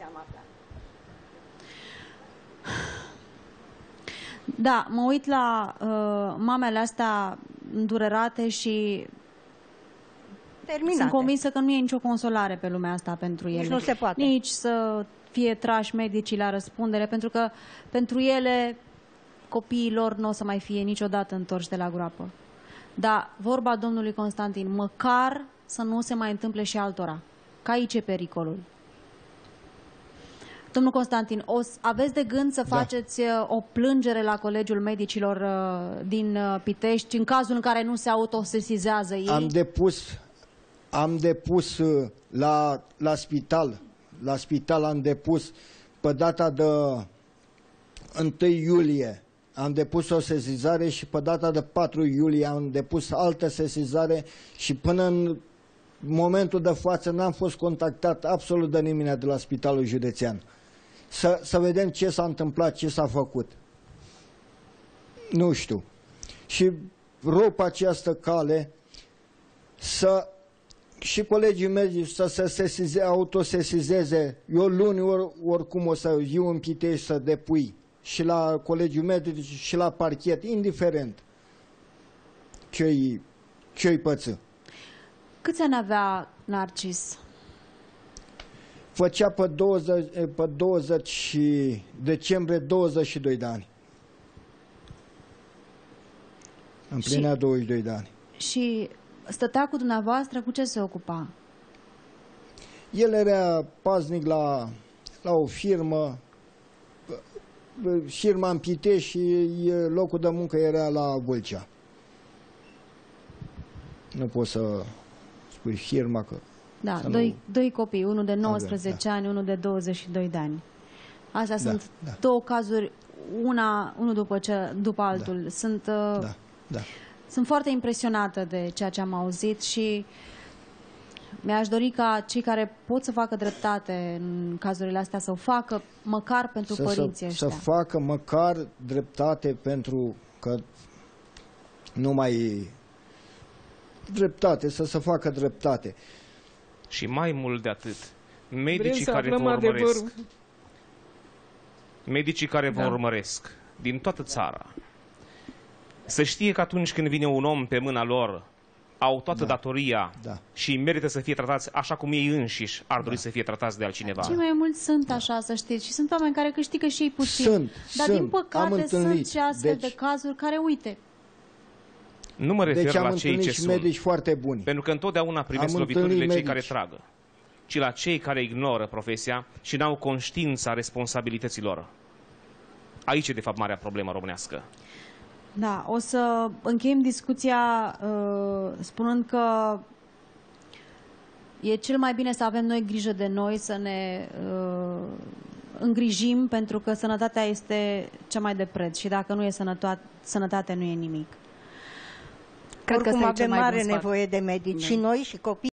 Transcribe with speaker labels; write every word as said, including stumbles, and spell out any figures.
Speaker 1: am aflat.
Speaker 2: Da, mă uit la uh, mamele astea îndurerate și
Speaker 1: Terminate.
Speaker 2: sunt convinsă că nu e nicio consolare pe lumea asta pentru ele.
Speaker 1: Nici nu se poate.
Speaker 2: Nici să fie trași medicii la răspundere, pentru că pentru ele copiii lor nu o să mai fie niciodată întorși de la groapă. Dar vorba domnului Constantin, măcar să nu se mai întâmple și altora. Că aici e pericolul. Domnul Constantin, o aveți de gând să faceți da. o plângere la Colegiul Medicilor din Pitești în cazul în care nu se autosesizează ei?
Speaker 3: Am depus, am depus la, la spital, la spital am depus pe data de întâi iulie, am depus o sesizare și pe data de patru iulie am depus altă sesizare și până în momentul de față n-am fost contactat absolut de nimeni de la Spitalul Județean. Să, să vedem ce s-a întâmplat, ce s-a făcut. Nu știu. Și rog pe această cale să și colegii mei să se sesize, autosesizeze. Eu luni or, oricum o să iau în Pitești să depui și la colegiul medici și la parchet, indiferent ce-i ce-i păță.
Speaker 2: Câți ani avea Narcis?
Speaker 3: Făcea pe douăzeci, pe douăzeci decembrie douăzeci și doi de ani. Împlinea și, douăzeci și doi de ani.
Speaker 2: Și stătea cu dumneavoastră, cu ce se ocupa?
Speaker 3: El era paznic la, la o firmă, firma în Pitești și locul de muncă era la Vâlcea. Nu pot să spui firma că...
Speaker 2: Da, doi, nu... doi copii, unul de nouăsprezece
Speaker 3: avem,
Speaker 2: ani, da. unul de douăzeci și doi de ani. Astea
Speaker 3: da,
Speaker 2: sunt
Speaker 3: da.
Speaker 2: două cazuri, una, unul după, ce, după altul.
Speaker 3: Da.
Speaker 2: Sunt,
Speaker 3: da, da.
Speaker 2: sunt foarte impresionată de ceea ce am auzit și mi-aș dori ca cei care pot să facă dreptate în cazurile astea să o facă, măcar pentru
Speaker 3: să,
Speaker 2: părinții
Speaker 3: să,
Speaker 2: ăștia.
Speaker 3: Să facă măcar dreptate, pentru că nu mai... dreptate, să se facă dreptate.
Speaker 4: Și mai mult de atât, medicii care vă urmăresc, adevărul. medicii care vă da. urmăresc din toată țara, să știe că atunci când vine un om pe mâna lor, au toată da. datoria da. și merită să fie tratați așa cum ei înșiși ar dori da. să fie tratați de altcineva.
Speaker 2: Cei mai mulți sunt da. așa, să știți, și sunt oameni care câștigă și ei puțin.
Speaker 3: Sunt,
Speaker 2: dar
Speaker 3: sunt,
Speaker 2: din păcate sunt și astfel deci... de cazuri care, uite,
Speaker 4: nu mă refer
Speaker 3: deci
Speaker 4: la cei ce sunt,
Speaker 3: medici foarte buni.
Speaker 4: Pentru că întotdeauna primesc loviturile cei care tragă, ci la cei care ignoră profesia și n-au conștiința responsabilităților. Aici e de fapt marea problemă românească.
Speaker 2: Da, o să încheiem discuția uh, spunând că e cel mai bine să avem noi grijă de noi, să ne uh, îngrijim, pentru că sănătatea este cea mai de preț și dacă nu e sănătate, sănătate nu e nimic.
Speaker 1: Cred Oricum că avem mare nevoie de medici, da. și noi și copii.